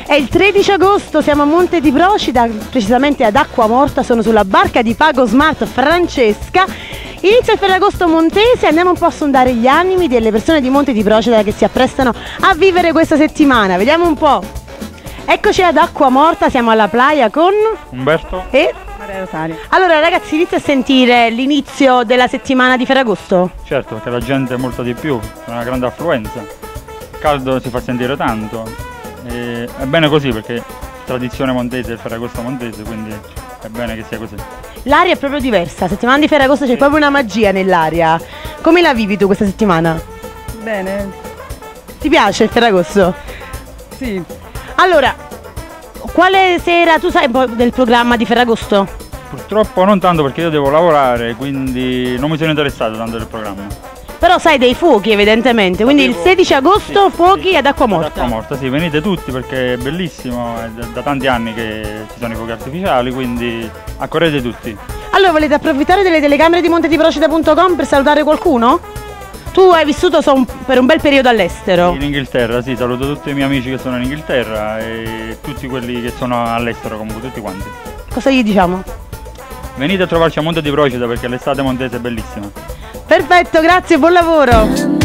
È il 13 agosto, siamo a Monte di Procida, precisamente ad Acquamorta, sono sulla barca di Pago Smart Francesca. Inizia il Ferragosto Montese, andiamo un po' a sondare gli animi delle persone di Monte di Procida che si apprestano a vivere questa settimana. Vediamo un po'. Eccoci ad Acquamorta, siamo alla playa con Umberto e Maria Rosaria. allora ragazzi, inizia a sentire l'inizio della settimana di Ferragosto? certo, perché la gente è molto di più, c'è una grande affluenza, il caldo si fa sentire tanto e è bene così perché tradizione montese, il Ferragosto montese, quindi è bene che sia così. L'aria è proprio diversa, settimana di Ferragosto c'è proprio una magia nell'aria. Come la vivi tu questa settimana? Bene, Ti piace il Ferragosto? sì. Allora, quale sera tu sai un po' del programma di Ferragosto? Purtroppo non tanto perché io devo lavorare, quindi non mi sono interessato tanto del programma. Però sai dei fuochi evidentemente, quindi il 16 agosto Sì, fuochi sì, ad Acquamorta. Ad Acquamorta, sì, venite tutti perché è bellissimo, è da tanti anni che ci sono i fuochi artificiali, quindi accorrete tutti. Allora, volete approfittare delle telecamere di montediprocida.com per salutare qualcuno? Tu hai vissuto per un bel periodo all'estero. In Inghilterra, sì, saluto tutti i miei amici che sono in Inghilterra e tutti quelli che sono all'estero, comunque tutti quanti. Cosa gli diciamo? Venite a trovarci a Monte di Procida perché l'estate montese è bellissima. Perfetto, grazie, buon lavoro.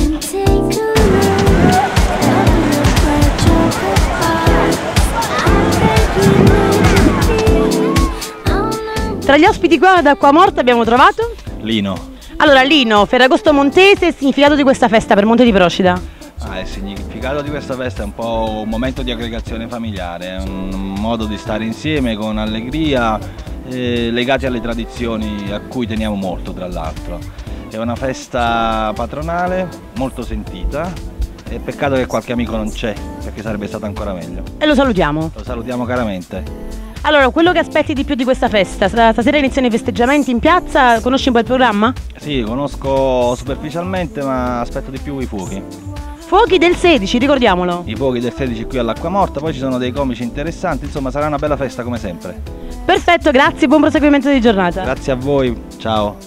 Tra gli ospiti qua ad Acquamorta abbiamo trovato? Lino. Allora Lino, Ferragosto Montese, il significato di questa festa per Monte di Procida? Il significato di questa festa è un po' un momento di aggregazione familiare, è un modo di stare insieme con allegria, legati alle tradizioni a cui teniamo molto tra l'altro. È una festa patronale molto sentita e peccato che qualche amico non c'è perché sarebbe stato ancora meglio. E lo salutiamo. Lo salutiamo caramente. Allora, quello che aspetti di più di questa festa? Stasera iniziano i festeggiamenti in piazza, conosci un po' il programma? Sì, conosco superficialmente ma aspetto di più i fuochi. Fuochi del 16, ricordiamolo. I fuochi del 16 qui all'Acquamorta, poi ci sono dei comici interessanti, insomma sarà una bella festa come sempre. Perfetto, grazie, buon proseguimento di giornata. Grazie a voi, ciao.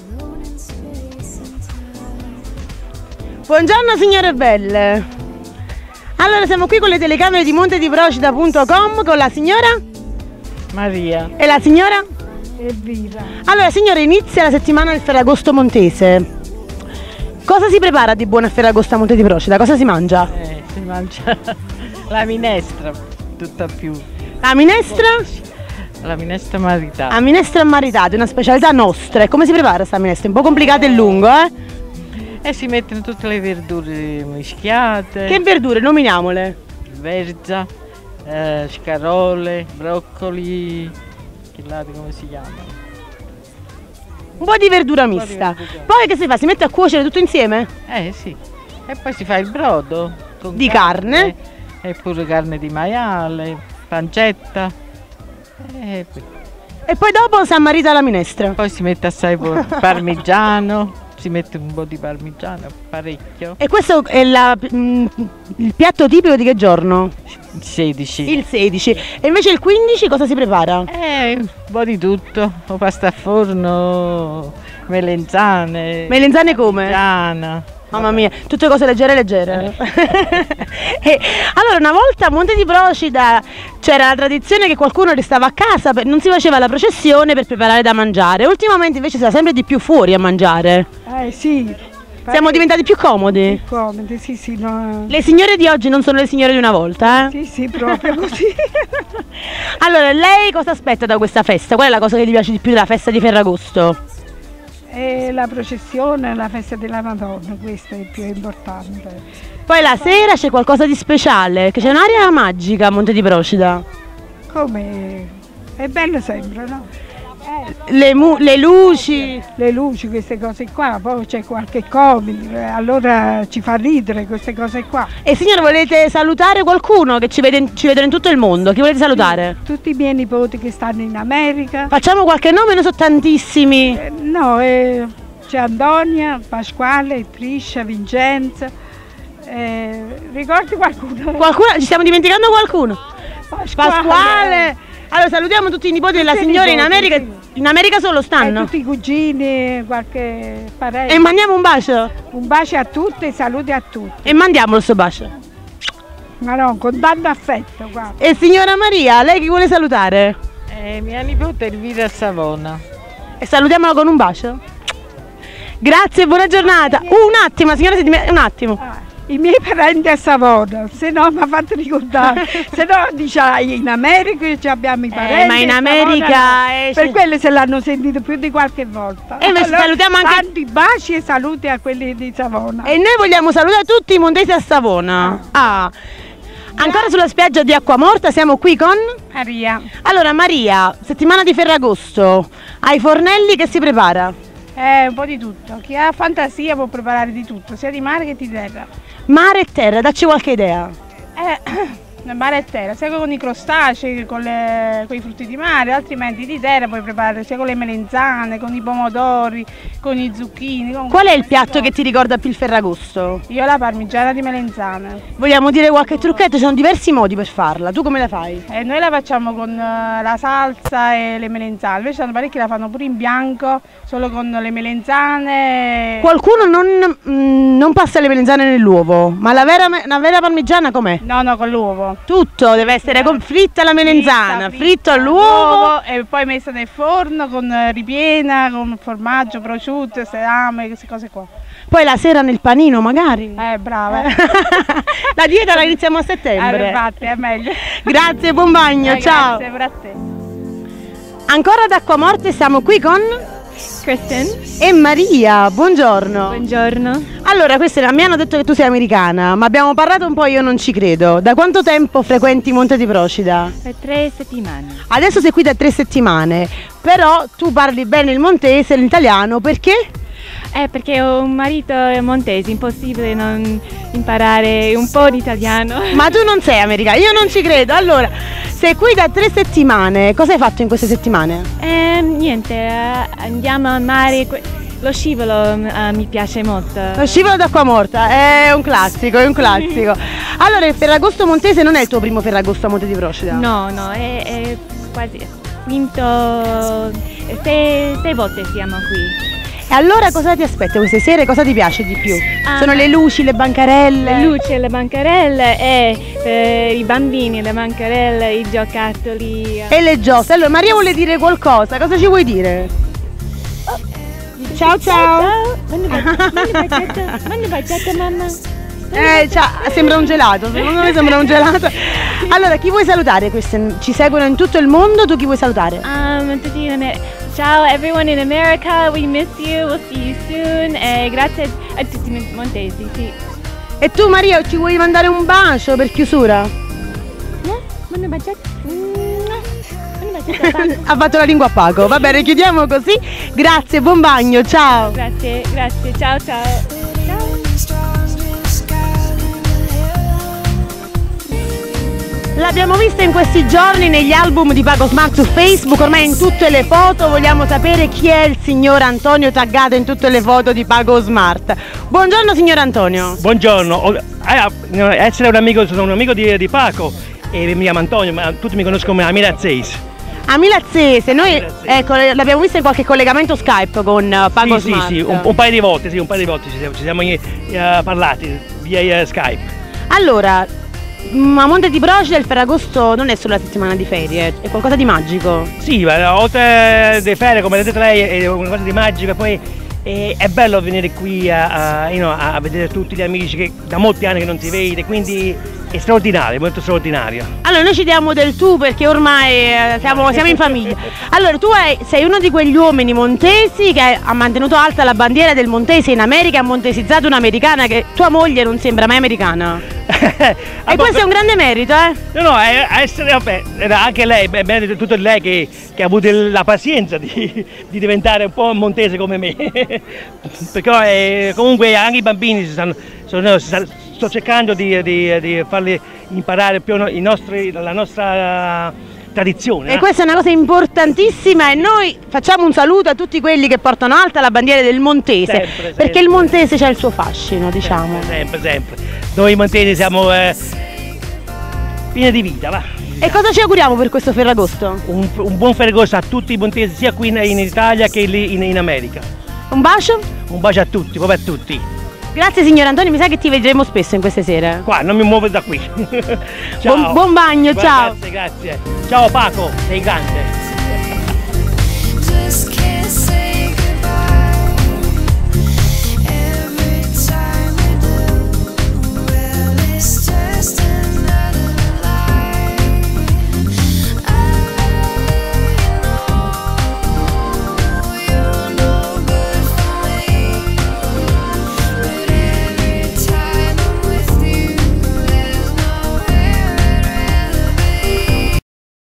Buongiorno signore belle. Allora siamo qui con le telecamere di montediprocida.com con la signora Maria. e la signora Elvira. Allora signore, inizia la settimana del Ferragosto Montese. Cosa si prepara di buono a Ferragosto a Monte di Procida? Cosa si mangia? Si mangia la minestra, tutta più. La minestra? La minestra maritata. La minestra maritata, una specialità nostra. E come si prepara questa minestra? È un po' complicato e lungo, eh? E si mettono tutte le verdure mischiate. Che verdure? Nominiamole. Verza, scarole, broccoli, come si chiamano? Un po' di verdura mista. Poi che si fa? Si mette a cuocere tutto insieme? Sì. E poi si fa il brodo con Di carne? E pure carne di maiale, pancetta. E poi dopo si ammarita la minestra. Poi si mette assai parmigiano. Si mette un po' di parmigiano, parecchio. E questo è il piatto tipico di che giorno? Il 16. Il 16. E invece il 15 cosa si prepara? Un po' di tutto. O pasta a forno, melenzane. Melenzane come? Parmigiana. Mamma mia, tutte cose leggere leggere. Allora, una volta a Monte di Procida c'era la tradizione che qualcuno restava a casa, non si faceva la processione per preparare da mangiare. Ultimamente invece si va sempre di più fuori a mangiare. Sì. Siamo diventati più comodi. Più comodi, sì, no. Le signore di oggi non sono le signore di una volta, eh? Sì, proprio così. Allora, lei cosa aspetta da questa festa? Qual è la cosa che gli piace di più della festa di Ferragosto? La processione, la festa della Madonna, questo è il più importante. Poi la sera c'è qualcosa di speciale, che c'è un'area magica a Monte di Procida. Come? È bello sempre, no? Le luci. Le luci, queste cose qua, poi c'è qualche comico, allora ci fa ridere queste cose qua. E signora, volete salutare qualcuno che ci vedono in tutto il mondo? Chi volete salutare? Tutti i miei nipoti che stanno in America. Facciamo qualche nome, ne so tantissimi. C'è Antonia, Pasquale, Triscia, Vincenza. Ricordi qualcuno? Ci stiamo dimenticando qualcuno? Pasquale. Allora salutiamo tutti i nipoti della signora in America. Sì. In America solo stanno? Tutti i cugini, qualche parente. E mandiamo un bacio? Un bacio a tutti e saluti a tutti. E mandiamolo sto bacio. Ma no, con tanto affetto, guarda. E signora Maria, lei chi vuole salutare? Mia nipote Elvira Savona. E salutiamola con un bacio. Grazie e buona giornata. Un attimo, signora, un attimo. I miei parenti a Savona, se no mi ha fatto ricordare, se no dice in America ci abbiamo i parenti. Ma in a America Savona, no. Per quello se l'hanno sentito più di qualche volta. E invece salutiamo anche tanti baci e saluti a quelli di Savona. E noi vogliamo salutare tutti i montesi a Savona. Ancora sulla spiaggia di Acquamorta, siamo qui con Maria. Allora Maria, settimana di Ferragosto, ai fornelli che si prepara? Un po' di tutto, chi ha fantasia può preparare di tutto, sia di mare che di terra. Mare e terra, dacci qualche idea. Mare e terra, sia con i crostacei, con i frutti di mare, altrimenti di terra puoi preparare sia con le melenzane, con i pomodori, con i zucchini. Qual è il piatto che ti ricorda più il Ferragosto? Io la parmigiana di melenzane. Vogliamo dire qualche trucchetto? Ci sono diversi modi per farla, tu come la fai? Noi la facciamo con la salsa e le melenzane, invece sono parecchi la fanno pure in bianco, solo con le melenzane. Qualcuno non passa le melenzane nell'uovo, ma la vera parmigiana com'è? No, con l'uovo. Tutto deve essere fritta la melenzana, fritto all'uovo e poi messa nel forno con ripiena, con formaggio, prosciutto, salame, queste cose qua. Poi la sera nel panino magari. Brava. La dieta la iniziamo a settembre. Infatti è meglio. Grazie, buon bagno, ciao. Grazie, per a te. Ancora ad Acquamorte siamo qui con Kristen e Maria, buongiorno. Buongiorno. Allora, mi hanno detto che tu sei americana, ma abbiamo parlato un po', io non ci credo. Da quanto tempo frequenti Monte di Procida? Per 3 settimane. Adesso sei qui da 3 settimane, però tu parli bene il montese e l'italiano, perché? Perché ho un marito montese, impossibile non imparare un po' di italiano. Ma tu non sei americana, io non ci credo. Allora, sei qui da 3 settimane, cosa hai fatto in queste settimane? Niente, andiamo al mare, lo scivolo mi piace molto. Lo scivolo d'Acquamorta è un classico, Allora, il Ferragosto montese non è il tuo primo Ferragosto a Monte di Procida? No, è quasi quinto, 6 volte siamo qui. E allora cosa ti aspetta queste sere? Cosa ti piace di più? Sono le luci, le bancarelle? Le luci, le bancarelle e i bambini, le bancarelle, i giocattoli. E le giostre. Allora Maria vuole dire qualcosa, cosa ci vuoi dire? Ciao ciao! Manda bacetta mamma! Sembra un gelato, secondo me sembra un gelato. Allora, chi vuoi salutare? Queste ci seguono in tutto il mondo, tu chi vuoi salutare? Tutti in America. Ciao everyone in America, we miss you, we'll see you soon. E grazie a tutti i montesi, sì. E tu Maria, ci vuoi mandare un bacio per chiusura? Manda bacetta. Ha fatto la lingua a Paco, va bene, chiudiamo così. Grazie, buon bagno, ciao. Grazie, ciao ciao. L'abbiamo vista in questi giorni negli album di Pago Smart su Facebook, ormai in tutte le foto. Vogliamo sapere chi è il signor Antonio taggato in tutte le foto di Pago Smart. Buongiorno signor Antonio. Buongiorno, essere un amico, sono un amico di Paco e mi chiamo Antonio, ma tutti mi conoscono come Amilazzese. Amilazzese, noi ecco, l'abbiamo vista in qualche collegamento Skype con Pago Smart. Sì, un paio di volte, ci siamo parlati via Skype. Allora, a Monte di Procida il Ferragosto non è solo la settimana di ferie, è qualcosa di magico. Sì, oltre alle ferie, come ha detto lei, è una cosa di magico, poi è bello venire qui a vedere tutti gli amici che da molti anni che non si vede, quindi è straordinario, molto straordinario. Allora noi ci diamo del tu perché ormai siamo in famiglia. Allora tu sei uno di quegli uomini montesi che ha mantenuto alta la bandiera del montese in America, ha montesizzato un'americana, che tua moglie non sembra mai americana. E questo è un grande merito, No, era anche lei, merito tutto lei che ha avuto la pazienza di diventare un po' montese come me. Perché comunque anche i bambini sto cercando di farli imparare più la nostra tradizione. E questa è una cosa importantissima e noi facciamo un saluto a tutti quelli che portano alta la bandiera del montese, perché il montese c'ha il suo fascino, diciamo. Sempre. Noi montesi siamo pieni di vita, va. E cosa ci auguriamo per questo Ferragosto? Un buon Ferragosto a tutti i montesi, sia qui in Italia che lì in America. Un bacio? Un bacio a tutti, proprio a tutti. Grazie signor Antonio, mi sa che ti vedremo spesso in queste sere. Qua, non mi muovo da qui. Ciao. Buon bagno, ciao. Grazie, grazie. Ciao Paco, sei grande.